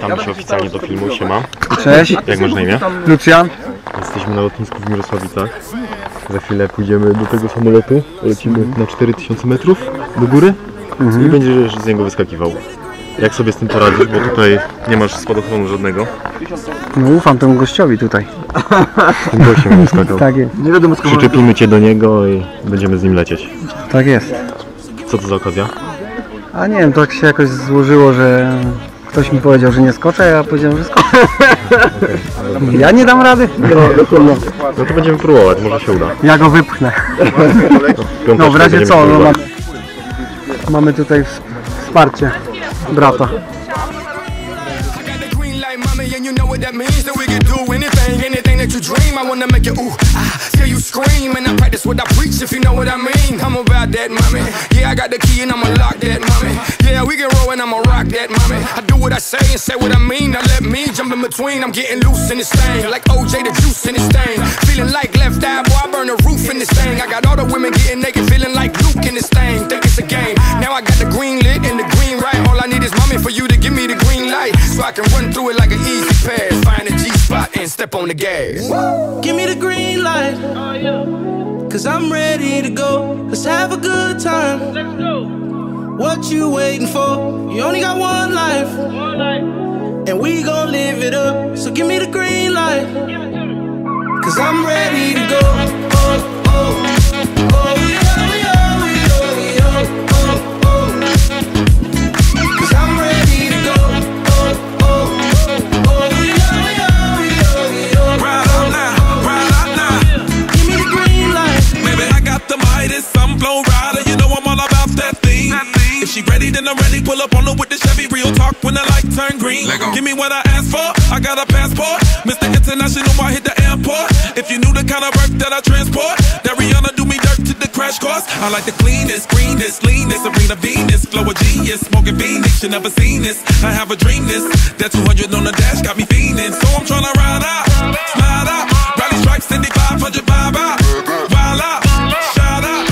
Witamy się oficjalnie do filmu, siema. Cześć. Jak masz na imię? Lucjan. Jesteśmy na lotnisku w Mirosławicach. Za chwilę pójdziemy do tego samolotu. Lecimy na 4000 metrów do góry i będziesz z niego wyskakiwał. Jak sobie z tym poradzisz, bo tutaj nie masz spadochronu żadnego. No ufam temu gościowi tutaj. Tym gościem wyskakał. Tak jest. Nie wiadomo skąd. Przyczepimy cię do niego i będziemy z nim lecieć. Tak jest. Co to za okazja? A nie wiem, tak się jakoś złożyło, że ktoś mi powiedział, że nie skoczę, a ja powiedziałem, że skoczę. Ja nie dam rady? No to będziemy próbować, może się uda. Ja go wypchnę. No w razie co, no, mamy tutaj wsparcie brata. And you know what that means, that we can do anything that you dream. I wanna make you ooh, hear you scream, and I practice what I preach, if you know what I mean. I'm about that, mommy. Yeah, I got the key and I'ma lock that, mommy. Yeah, we can roll and I'ma rock that, mommy. I do what I say and say what I mean. Now let me jump in between. I'm getting loose in this thing, like OJ the juice in this thing. Feeling like left eye, boy, I burn the roof in this thing. I got all the women getting naked, feeling like Luke in this thing. Think it's a game. Now I got the green lit and the green right. All I need is mommy for you to give me the green light, so I can run through it like an easy pass. Find a G-spot and step on the gas. Give me the green light, cause I'm ready to go. Let's have a good time. Let's go. What you waiting for? You only got one life, and we gon' live it up. So give me the green light, cause I'm ready to go. Oh, oh, oh, yeah. If she ready, then I'm ready. Pull up on her with the Chevy. Real talk when the light turn green. Give me what I asked for. I got a passport. Mr. International, I hit the airport. If you knew the kind of work that I transport, that Rihanna do me dirt to the crash course. I like the cleanest, greenest, leanest, Serena Venus, flow of genius, smoking Phoenix. You never seen this. I have a dream this. That 200 on the dash got me fiending. So I'm tryna ride out, slide out, rally stripes, 500 vibe out, wild out, shout out.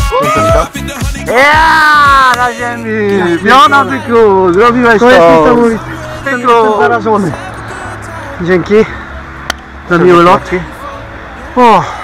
Ja, na ziemi! Piona, tyku! Zrobiłeś to! Jestem zarażony. Dzięki za miły lot. O.